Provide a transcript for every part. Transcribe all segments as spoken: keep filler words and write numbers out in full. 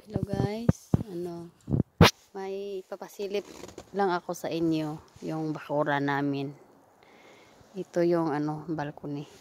Hello guys, ano, may papasilip lang ako sa inyo yung bakura namin. Ito yung ano, balcony.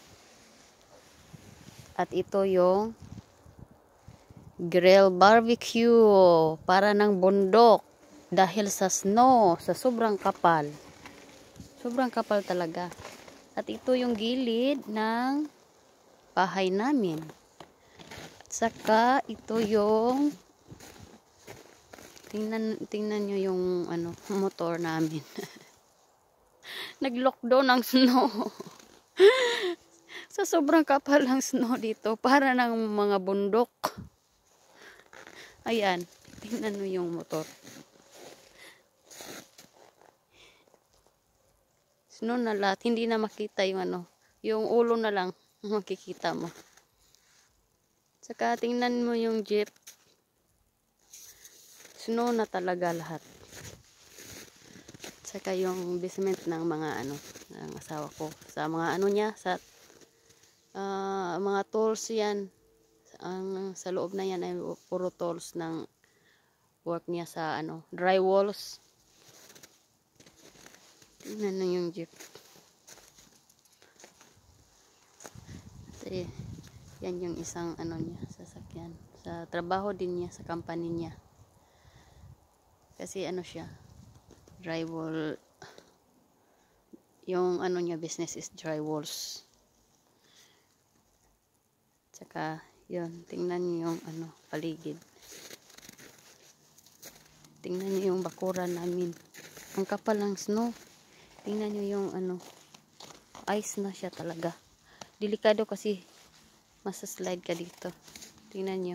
At ito yung grill barbecue para ng bundok dahil sa snow, sa sobrang kapal. Sobrang kapal talaga. At ito yung gilid ng bahay namin. At saka ito yung Tingnan, tingnan nyo yung ano, motor namin. Nag-lockdown ang snow. Sa sobrang kapal ng snow dito, para ng mga bundok. Ayan, tingnan nyo yung motor. Snow na lahat, hindi na makita yung ano, yung ulo na lang makikita mo. Saka tingnan mo yung jeep. Snow na talaga lahat. Saka yung basement ng mga ano, ng asawa ko. Sa mga ano niya, sa uh, mga tools yan. Ang sa loob na yan ay puro tools ng work niya sa ano, drywalls. Tingnan na yung jeep. Kasi, yan yung isang ano niya, sasakyan. Sa trabaho din niya, sa company niya. Kasi ano siya, drywall, yung ano niya, business is drywalls. Tsaka, yun, tingnan niyo yung ano, paligid. Tingnan niyo yung bakura namin. Ang kapal ng snow. Tingnan niyo yung ano, ice na siya talaga. Delikado kasi, masaslide ka dito. Tingnan niyo.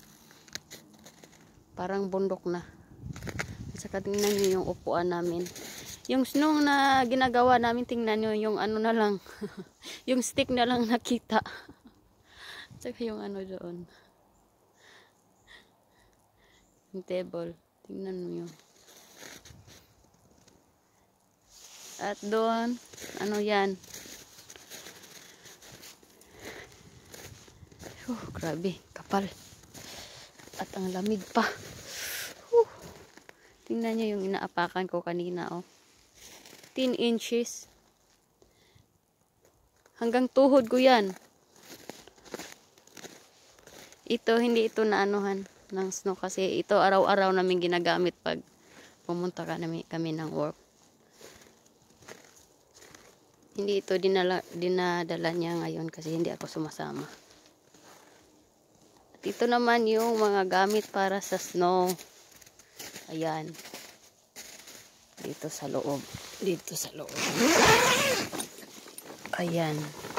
Parang bundok na. Saka tingnan nyo yung upuan namin. Yung snow na ginagawa namin, tingnan nyo yung ano na lang. Yung stick na lang nakita. Saka yung ano doon. Yung table. Tingnan mo yun. At doon, ano yan. Uh, grabe, kapal. At ang lamig pa. Tingnan nyo yung inaapakan ko kanina, oh. ten inches. Hanggang tuhod ko yan. Ito, hindi ito naanuhan ng snow kasi ito araw-araw namin ginagamit pag pumunta ka namin, kami ng work. Hindi ito dinala, dinadala niya ngayon kasi hindi ako sumasama. At ito naman yung mga gamit para sa snow. Ayan. Dito sa loob. Dito sa loob. Ayan.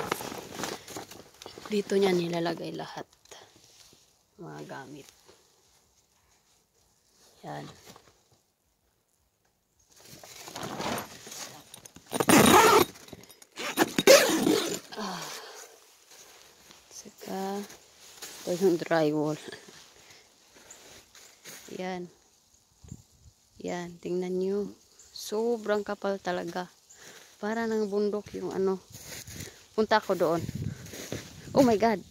Dito niya nilalagay lahat. Mga gamit. Ayan. Ah. Saka, ito yung drywall. Ayan. Yan, tingnan nyo. Sobrang kapal talaga. Para ng bundok yung ano. Punta ako doon. Oh my God.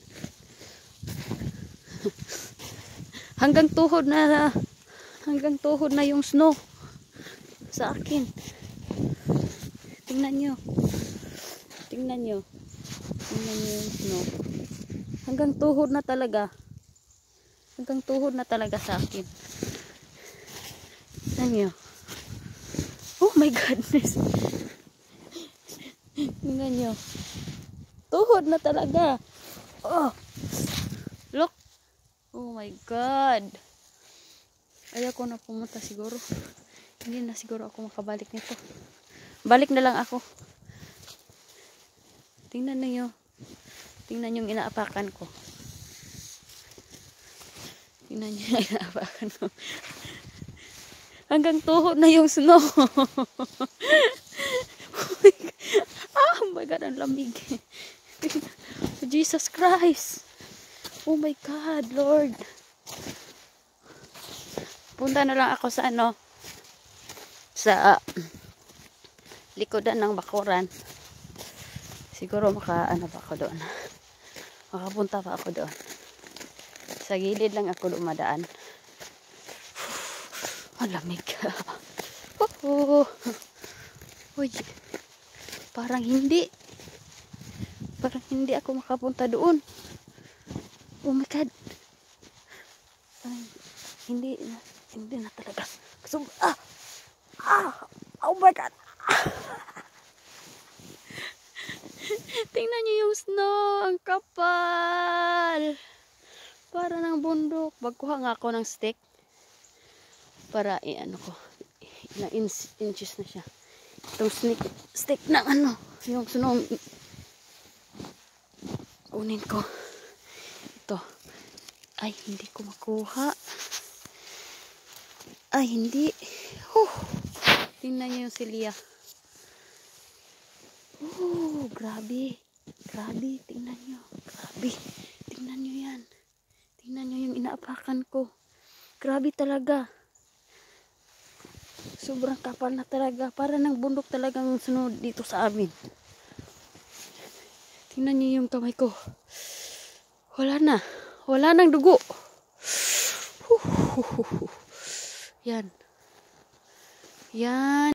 Hanggang tuhod na hanggang tuhod na yung snow sa akin. Tingnan nyo. Tingnan nyo. Tingnan nyo yung snow. Hanggang tuhod na talaga. Hanggang tuhod na talaga sa akin. Tingnan nyo. Oh my goodness. Tingnan nyo. Tuhod na talaga. Oh. Look. Oh my God. Ayaw ko na pumunta siguro. Hindi na siguro ako makabalik nito. Balik na lang ako. Tingnan nyo. Tingnan yung inaapakan ko. Tingnan nyo yung inaapakan ko. Hanggang tuhod na yung snow. Oh my God, ang lamig. Jesus Christ. Oh my God, Lord. Punta na lang ako sa ano, sa uh, likodan ng bakuran. Siguro maka ano pa ako doon. Makapunta pa ako doon. Sa gilid lang ako dumadaan. Malamig. Oh, uy, parang hindi. Parang hindi ako makapunta doon. Oh my God. Parang hindi na, hindi na talaga. So, ah, ah, oh my God. Tingnan niyo yung snow. Ang kapal. Para ng bundok. Bagkuha nga ako ng stick. Para i-ano ko. Ilang inch, inches na siya. Itong stick, stick ng ano. Yung snow. Unin ko. Ito. Ay, hindi ko makuha. Ay, hindi. Huh. Tingnan niyo yung silya. Oh, grabe. Grabe, tingnan nyo. Grabe. Tingnan nyo yan. Tingnan nyo yung inaapakan ko. Grabe talaga. Sobrang kapal na talaga. Para ng bundok talagang sunod dito sa amin. Tingnan nyo yung kamay ko. Wala na. Wala nang dugo. Yan. Yan.